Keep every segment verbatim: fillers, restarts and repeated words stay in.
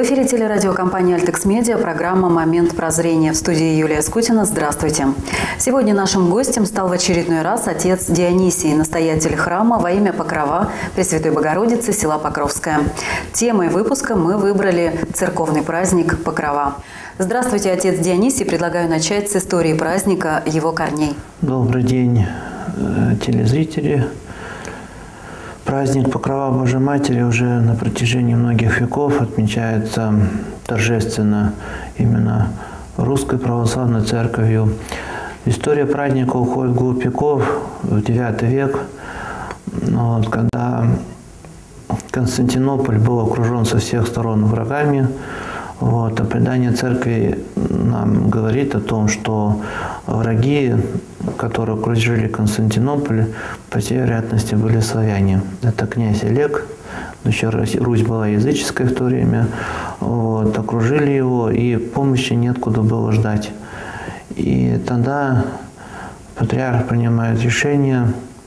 В эфире телерадиокомпании «Альтекс Медиа», программа «Момент прозрения». В студии Юлия Скутина. Здравствуйте. Сегодня нашим гостем стал в очередной раз отец Дионисий, настоятель храма во имя Покрова Пресвятой Богородицы, села Покровское. Темой выпуска мы выбрали церковный праздник Покрова. Здравствуйте, отец Дионисий. Предлагаю начать с истории праздника, его корней. Добрый день, телезрители. Праздник Покрова Божией Матери уже на протяжении многих веков отмечается торжественно именно Русской Православной Церковью. История праздника уходит вглубь веков, в девятый век, вот, когда Константинополь был окружен со всех сторон врагами. Вот, а предание церкви нам говорит о том, что враги, которые окружили Константинополь, по всей вероятности были славяне. Это князь Олег, еще Русь была языческой в то время, вот, окружили его, и помощи неоткуда было ждать. И тогда патриарх принимает решение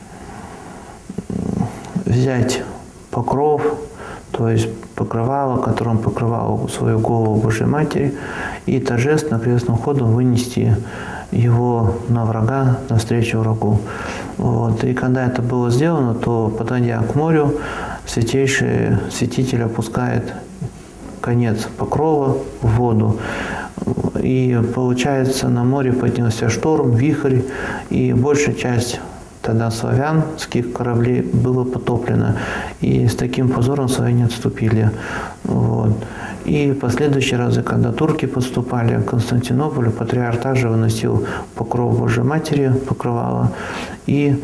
взять покров, то есть покрывало, которым покрывал свою голову Божьей Матери, и торжественно крестным ходом вынести его на врага, навстречу врагу. Вот. И когда это было сделано, то, подойдя к морю, святейший святитель опускает конец покрова в воду. И получается, на море поднялся шторм, вихрь, и большая часть тогда славянских кораблей было потоплено. И с таким позором славяне отступили. Вот. И в последующие разы, когда турки подступали к Константинополю, патриарх также выносил покров Божией Матери, покрывало, и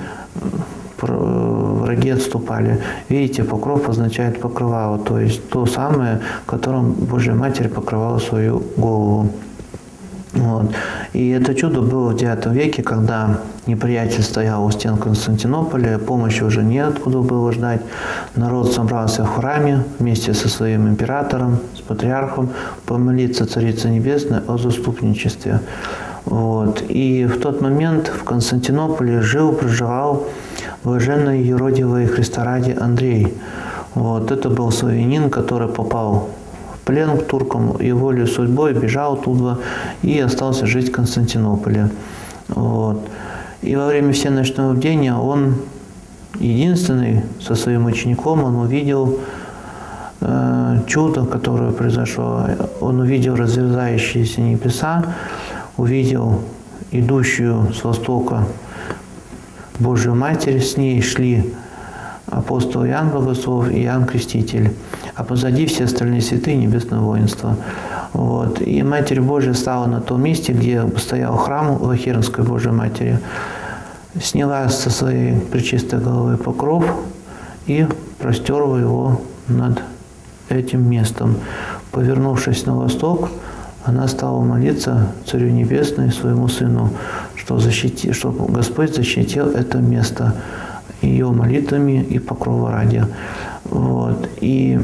враги отступали. Видите, покров означает покрывало, то есть то самое, которым Божья Матерь покрывала свою голову. Вот. И это чудо было в девятом веке, когда неприятель стоял у стен Константинополя, помощи уже неоткуда было ждать. Народ собрался в храме вместе со своим императором, с патриархом, помолиться Царице Небесной о заступничестве. Вот. И в тот момент в Константинополе жил, проживал блаженный юродивый Христа ради Андрей. Вот. Это был славянин, который попал плен к туркам, и волей судьбой бежал оттуда и остался жить в Константинополе. Вот. И во время всеночного бдения он единственный со своим учеником, он увидел э, чудо, которое произошло. Он увидел разверзающиеся небеса, увидел идущую с востока Божию Матерь, с ней шли апостол Иоанн Богослов и Иоанн Креститель, а позади все остальные святые небесного воинства. Вот. И Матерь Божия стала на том месте, где стоял храм Лохернской Божьей Матери, сняла со своей пречистой головы покров и простерла его над этим местом. Повернувшись на восток, она стала молиться Царю Небесному, своему Сыну, что защити, чтобы Господь защитил это место ее молитвами и покрова ради. Вот. И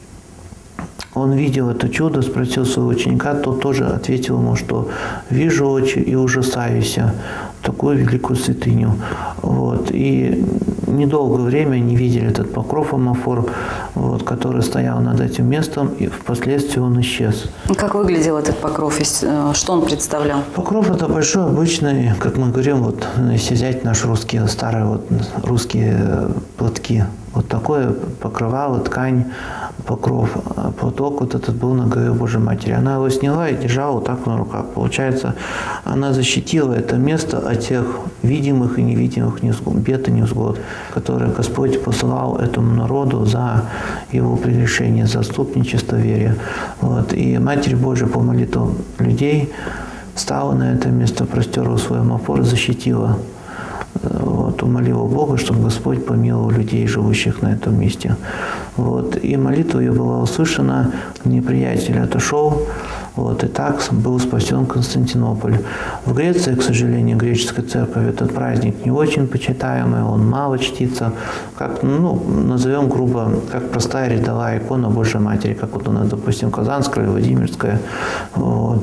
он видел это чудо, спросил своего ученика, тот тоже ответил ему, что «вижу очи и ужасаюсь такую великую святыню». Вот. И недолгое время они видели этот покров амофор, вот, который стоял над этим местом, и впоследствии он исчез. Как выглядел этот покров? Что он представлял? Покров – это большой, обычный, как мы говорим, вот, если взять наши русские, старые вот, русские платки. Вот такое покрывало, ткань, покров. А платок вот этот был на голове Божьей Матери. Она его сняла и держала вот так на руках. Получается, она защитила это место от тех видимых и невидимых бед и невзгод, которые Господь посылал этому народу за его прегрешение, за отступничество в вере. Вот. И Матерь Божия по молитвам людей стала на это место, простерла свой амофор, защитила. Вот, умолила Бога, чтобы Господь помиловал людей, живущих на этом месте. Вот, и молитва ее была услышана, неприятель отошел, вот, и так был спасен Константинополь. В Греции, к сожалению, греческой церковь этот праздник не очень почитаемый, он мало чтится, как, ну, назовем грубо, как простая рядовая икона Божьей Матери, как вот она, допустим, Казанская или Владимирская. Вот.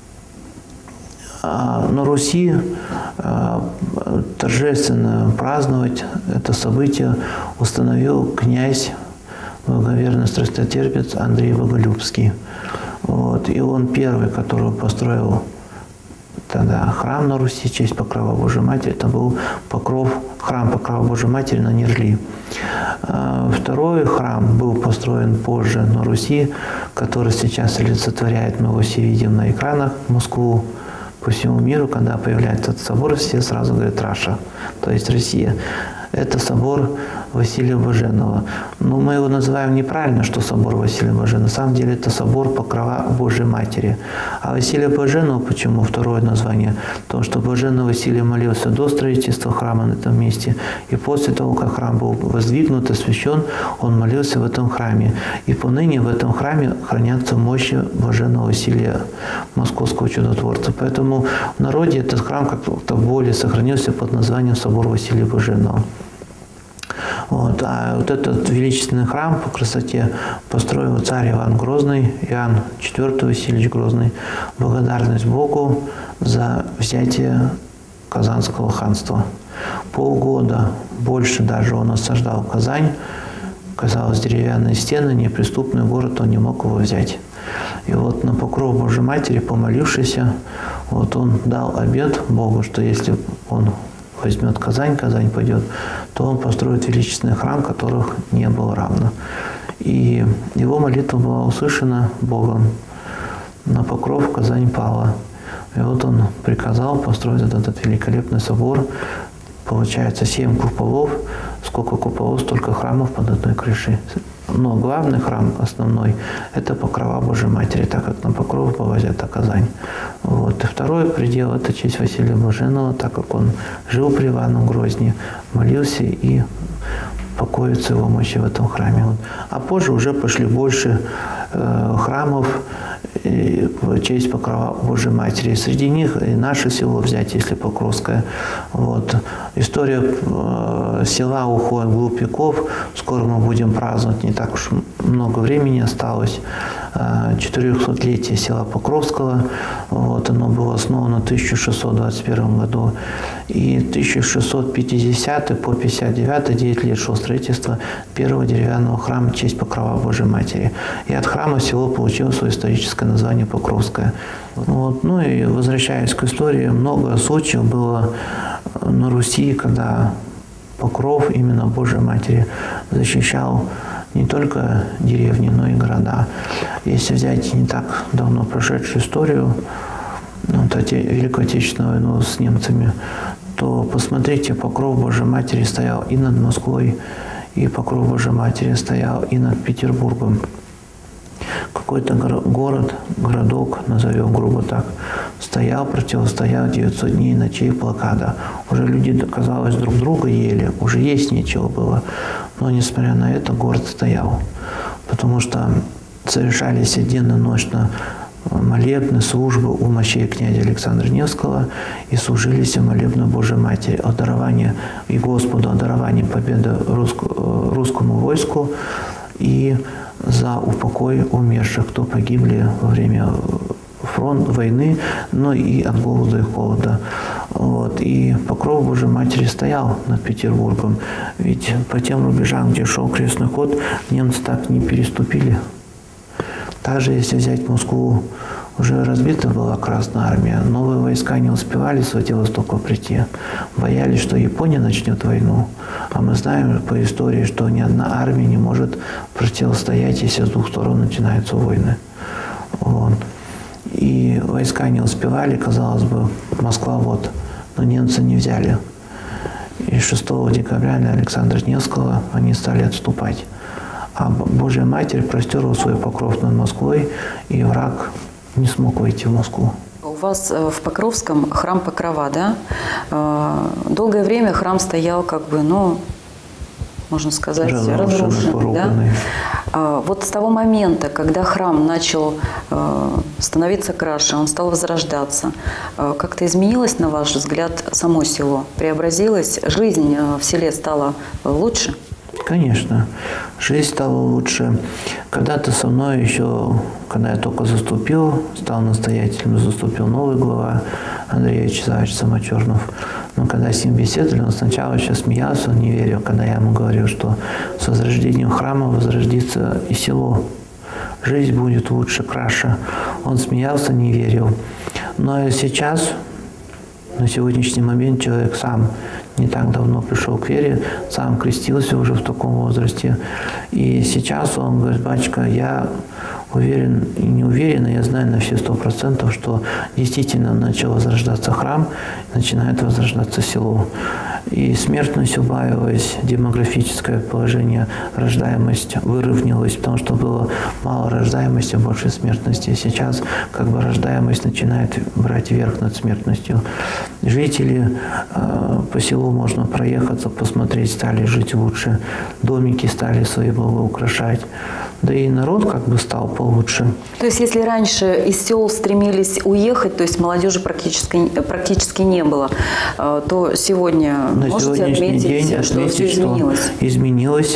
На Руси торжественно праздновать это событие установил князь благоверный страстотерпец Андрей Боголюбский. Вот. И он первый, который построил тогда храм на Руси в честь Покрова Божией Матери. Это был покров, храм Покрова Божией Матери на Нерли. Второй храм был построен позже на Руси, который сейчас олицетворяет, мы его все видим на экранах, Москву, по всему миру. Когда появляется этот собор, все сразу говорят «Раша», то есть Россия. Это собор Василия Блаженного. Но мы его называем неправильно, что собор Василия Блаженного. На самом деле это собор Покрова Божией Матери. А Василия Блаженного, почему второе название? Потому что Блаженный Василий молился до строительства храма на этом месте. И после того, как храм был воздвигнут, освящен, он молился в этом храме. И поныне в этом храме хранятся мощи Блаженного Василия, московского чудотворца. Поэтому в народе этот храм как-то более сохранился под названием собор Василия Блаженного. Вот. А вот этот величественный храм по красоте построил царь Иван Грозный, Иоанн четвёртый Васильевич Грозный, благодарность Богу за взятие Казанского ханства. Полгода, больше даже он осаждал Казань. Казалось, деревянные стены, неприступный город, он не мог его взять. И вот на покров Божией Матери, помолившись, вот он дал обет Богу, что если он возьмет Казань, Казань пойдет, то он построит величественный храм, которых не было равно. И его молитва была услышана Богом. На покров Казань пала. И вот он приказал построить этот, этот великолепный собор. Получается семь куполов. Сколько куполов, столько храмов под одной крышей. Но главный храм, основной, это Покрова Божией Матери, так как на покров была взята Казань. Вот. И второй предел – это честь Василия Блаженного, так как он жил при Иваном Грозне, молился и покоится его мощи в этом храме. Вот. А позже уже пошли больше э, храмов в честь Покрова Божией Матери. Среди них и наше село взять, если Покровское. Вот. История э, села уходит вглубь веков. Скоро мы будем праздновать, не так уж много времени осталось, э, четырехсотлетие села Покровского. Вот. Оно было основано в тысяча шестьсот двадцать первом году. И тысяча шестьсот пятидесятый по пятьдесят девятый, девять лет шло строительство первого деревянного храма в честь Покрова Божией Матери. И от храма село получило свое историческое название Покровское. Вот. Ну и возвращаясь к истории, много случаев было на Руси, когда покров именно Божией Матери защищал не только деревни, но и города. Если взять не так давно прошедшую историю, вот, Великую Отечественную войну с немцами, то посмотрите, покров Божией Матери стоял и над Москвой, и покров Божией Матери стоял и над Петербургом. Какой-то город, городок, назовем грубо так, стоял, противостоял девятьсот дней ночей блокада. Уже люди, казалось, друг друга ели, уже есть нечего было. Но, несмотря на это, город стоял. Потому что совершались денно-ночно молебны, службы у мощей князя Александра Невского и служились молебны Божией Матери о даровании и Господу, о даровании победы русскому, русскому войску и за упокой умерших, кто погибли во время фронт, войны, но и от голода и холода. Вот. И покров Божией Матери стоял над Петербургом. Ведь по тем рубежам, где шел крестный ход, немцы так не переступили. Также, если взять Москву, уже разбита была Красная Армия. Новые войска не успевали с Владивостока прийти. Боялись, что Япония начнет войну. А мы знаем по истории, что ни одна армия не может противостоять, если с двух сторон начинаются войны. Вот. И войска не успевали, казалось бы, Москва вот. Но немцы не взяли. И шестого декабря на Александра Невского они стали отступать. А Божья Матерь простерла свой покров над Москвой, и враг не смог войти в Москву. У вас в Покровском храм Покрова, да? Долгое время храм стоял, как бы, ну, можно сказать, разрушенный. Да? Вот с того момента, когда храм начал становиться краше, он стал возрождаться, как-то изменилось, на ваш взгляд, само село? Преобразилось? Жизнь в селе стала лучше? Конечно. Жизнь стала лучше. Когда-то со мной еще, когда я только заступил, стал настоятелем, заступил новый глава Андрей Вячеславович Самочернов. Но когда с ним беседовали, он сначала еще смеялся, он не верил, когда я ему говорил, что с возрождением храма возродится и село. Жизнь будет лучше, краше. Он смеялся, не верил. Но сейчас, на сегодняшний момент, человек сам не так давно пришел к вере, сам крестился уже в таком возрасте. И сейчас он говорит: батюшка, я уверен и не уверен, я знаю на все сто процентов, что действительно начал возрождаться храм, начинает возрождаться село. И смертность убавилась, демографическое положение, рождаемость выровнялась, потому что было мало рождаемости, больше смертности. Сейчас как бы рождаемость начинает брать верх над смертностью. Жители э, по селу можно проехаться, посмотреть, стали жить лучше, домики стали свои благоукрашать. Да и народ как бы стал получше. То есть если раньше из сел стремились уехать, то есть молодежи практически, практически не было, то сегодня на можете отметить, день что отметить, все изменилось? Что изменилось.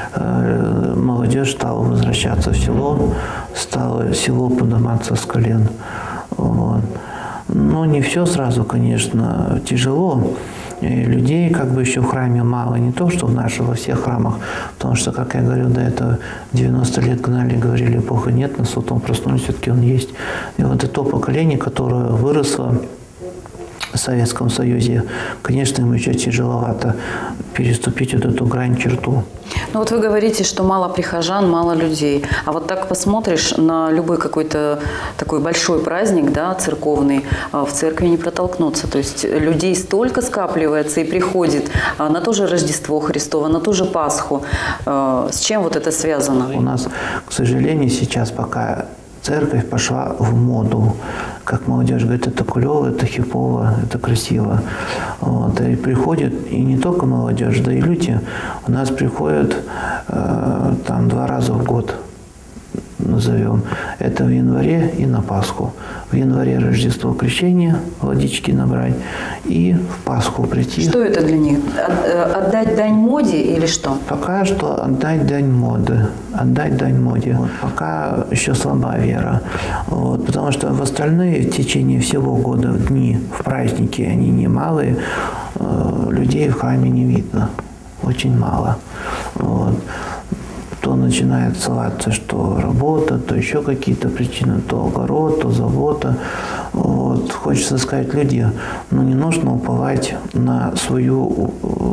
Молодежь стала возвращаться в село, стало село подниматься с колен. Вот. Но не все сразу, конечно, тяжело. И людей как бы еще в храме мало, не то, что в наших, во всех храмах, потому что, как я говорил до этого, девяносто лет гнали, говорили, Бога нет, нас потом проснулись, все-таки Он есть. И вот это то поколение, которое выросло в Советском Союзе, конечно, им еще тяжеловато переступить вот эту грань, черту. Ну вот вы говорите, что мало прихожан, мало людей. А вот так посмотришь на любой какой-то такой большой праздник, да, церковный, в церкви не протолкнуться. То есть людей столько скапливается и приходит на то же Рождество Христово, на ту же Пасху. С чем вот это связано? У нас, к сожалению, сейчас пока церковь пошла в моду. Как молодежь говорит, это клево, это хипово, это красиво. Вот. И приходит, и не только молодежь, да и люди. У нас приходят э, там два раза в год, назовем. Это в январе и на Пасху. В январе Рождество Крещения, водички набрать, и в Пасху прийти. Что это для них? Отдать дань моде или что? Пока что отдать дань моды. Отдать дань моде. Вот. Пока еще слаба вера. Вот. Потому что в остальные в течение всего года дни, в праздники, они немалые, людей в храме не видно. Очень мало. Вот. То начинает ссылаться, что работа, то еще какие-то причины, то огород, то забота. Вот. Хочется сказать, люди, ну не нужно уповать на свою,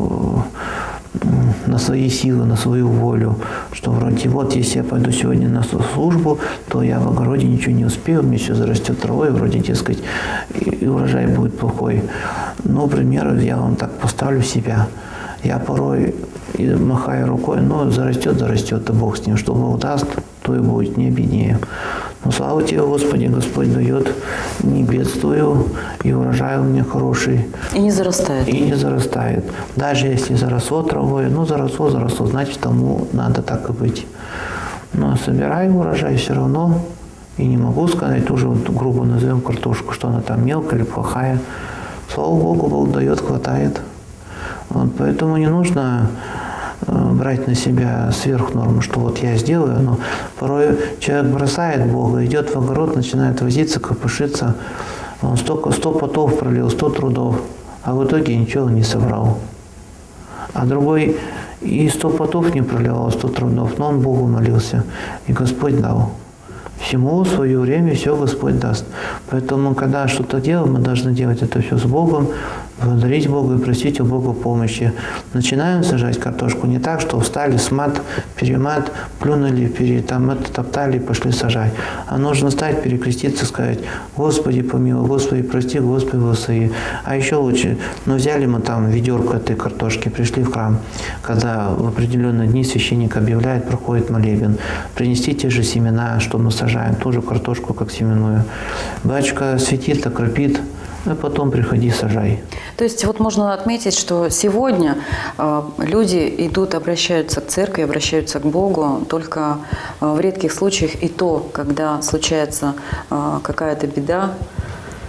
на свои силы, на свою волю, что вроде вот если я пойду сегодня на службу, то я в огороде ничего не успею, мне все зарастет травой, вроде, дескать, и урожай будет плохой. Ну, к примеру, я вам так поставлю себя. Я порой махаю рукой, ну, зарастет, зарастет, и Бог с ним. Что Бог даст, то и будет, не беднее. Но слава Тебе, Господи, Господь дает, не бедствую, и урожай у меня хороший. И не зарастает. И не зарастает. Даже если заросло травой, ну, заросло, заросло, значит, тому надо так и быть. Но собираю урожай все равно, и не могу сказать, тоже вот грубо назовем картошку, что она там мелкая или плохая. Слава Богу, Бог дает, хватает. Вот, поэтому не нужно э, брать на себя сверхнорму, что вот я сделаю. Но порой человек бросает Бога, идет в огород, начинает возиться, копошиться. Он столько, сто потов пролил, сто трудов, а в итоге ничего не собрал. А другой и сто потов не проливал, сто трудов, но он Богу молился, и Господь дал. Всему в свое время все Господь даст. Поэтому, когда что-то делаем, мы должны делать это все с Богом, благодарить Бога и просить у Бога помощи. Начинаем сажать картошку не так, что встали, смат, перемат, плюнули, пере, там, это, топтали и пошли сажать. А нужно встать, перекреститься, сказать: Господи помилуй, Господи прости, Господи благослови. А еще лучше, ну взяли мы там ведерко этой картошки, пришли в храм, когда в определенные дни священник объявляет, проходит молебен, принести те же семена, что мы сажаем, ту же картошку, как семенную. Батюшка светит, окропит, а потом приходи, сажай. То есть вот можно отметить, что сегодня э, люди идут, обращаются к церкви, обращаются к Богу только э, в редких случаях, и то, когда случается э, какая-то беда,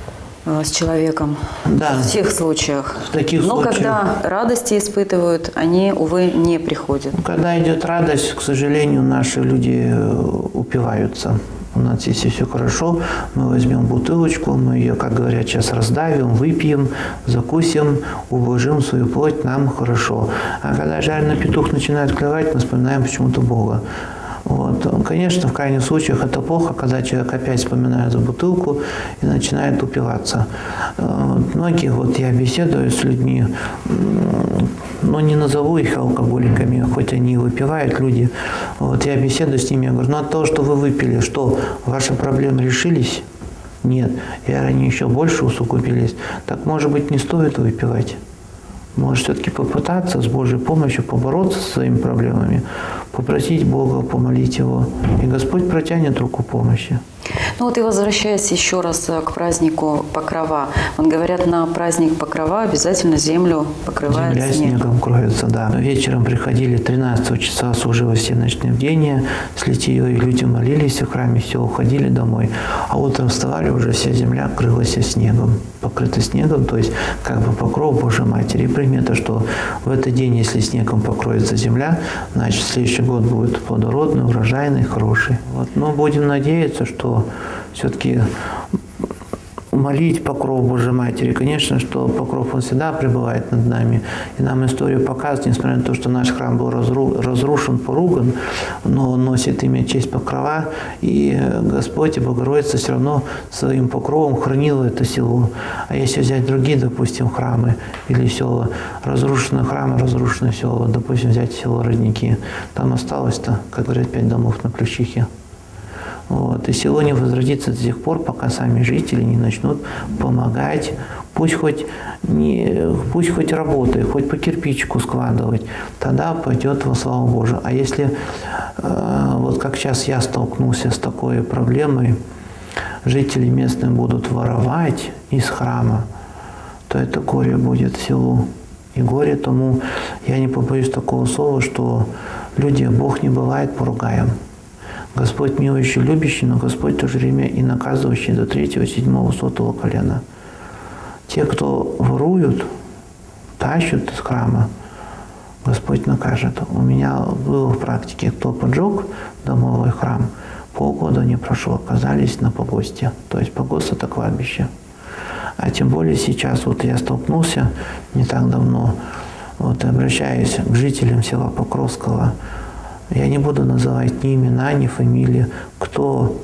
с человеком. Да. В всех случаях. В таких Но случаях. когда радости испытывают, они, увы, не приходят. Когда идет радость, к сожалению, наши люди упиваются. У нас, если все хорошо, мы возьмем бутылочку, мы ее, как говорят, сейчас раздавим, выпьем, закусим, ублажим свою плоть, нам хорошо. А когда жареный петух начинает клевать, мы вспоминаем почему-то Бога. Вот. Конечно, в крайних случаях это плохо, когда человек опять вспоминает за бутылку и начинает упиваться. Многие, вот я беседую с людьми, но не назову их алкоголиками, хоть они и выпивают, люди. Вот я беседую с ними, я говорю, ну от того, что вы выпили, что, ваши проблемы решились? Нет. И они еще больше усугубились. Так, может быть, не стоит выпивать? Может, все-таки попытаться с Божьей помощью побороться со своими проблемами, попросить Бога, помолить Его, и Господь протянет руку помощи. Ну вот и возвращаясь еще раз к празднику Покрова. Вот говорят, на праздник Покрова обязательно землю покрывает Земля снег. снегом кроется, да. Вечером приходили тринадцатого числа, служило всеночное бдение с литией, и люди молились в храме, все, уходили домой. А утром вставали, уже вся земля крылась снегом, покрыта снегом, то есть как бы покров Божьей Матери. И примета, что в этот день, если снегом покроется земля, значит, следующий год будет плодородный, урожайный, хороший. Вот. Но будем надеяться, что все-таки молить покров Божьей Матери. Конечно, что покров он всегда пребывает над нами. И нам история показывает, несмотря на то, что наш храм был разру, разрушен, поруган, но он носит имя честь Покрова. И Господь и Богородица все равно своим покровом хранила это село. А если взять другие, допустим, храмы или села, разрушенные храмы, разрушенные села, допустим, взять село Родники, там осталось-то, как говорят, пять домов на Плющихе. Вот. И село не возродится до тех пор, пока сами жители не начнут помогать. Пусть хоть, не, пусть хоть работает, хоть по кирпичику складывать, тогда пойдет во славу Божию. А если, э, вот как сейчас я столкнулся с такой проблемой, жители местные будут воровать из храма, то это горе будет селу. И горе тому, я не побоюсь такого слова, что люди, Бог не бывает поругаем. Господь милующий, любящий, но Господь в то же время и наказывающий до третьего, седьмого, сотого колена. Те, кто воруют, тащат из храма, Господь накажет. У меня было в практике, кто поджег домовой храм, полгода не прошло, оказались на погосте. То есть погост – это кладбище. А тем более сейчас, вот я столкнулся не так давно, вот обращаясь к жителям села Покровского, я не буду называть ни имена, ни фамилии, кто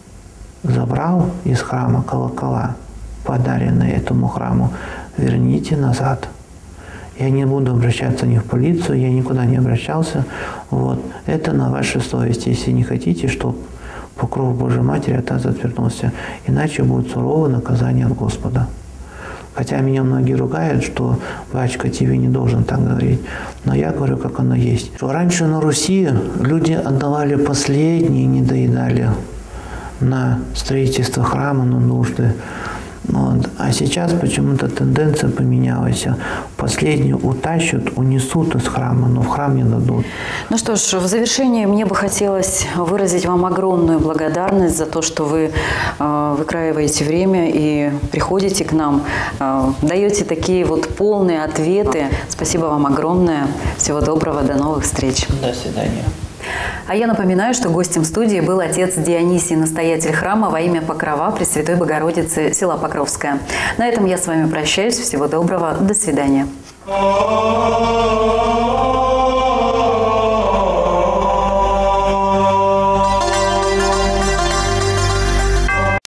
забрал из храма колокола, подаренные этому храму, верните назад. Я не буду обращаться ни в полицию, я никуда не обращался. Вот. Это на вашей совести, если не хотите, чтобы покров Божьей Матери от вас отвернулся. Иначе будет суровое наказание от Господа. Хотя меня многие ругают, что «Батюшка, тебе не должен так говорить». Но я говорю, как оно есть. Что раньше на Руси люди отдавали последние, не доедали на строительство храма, на нужды. Вот. А сейчас почему-то тенденция поменялась. Последнюю утащат, унесут из храма, но в храм не дадут. Ну что ж, в завершение мне бы хотелось выразить вам огромную благодарность за то, что вы э, выкраиваете время и приходите к нам, э, даете такие вот полные ответы. Спасибо вам огромное. Всего доброго, до новых встреч. До свидания. А я напоминаю, что гостем студии был отец Дионисий, настоятель храма во имя Покрова Пресвятой Богородицы, села Покровское. На этом я с вами прощаюсь. Всего доброго. До свидания.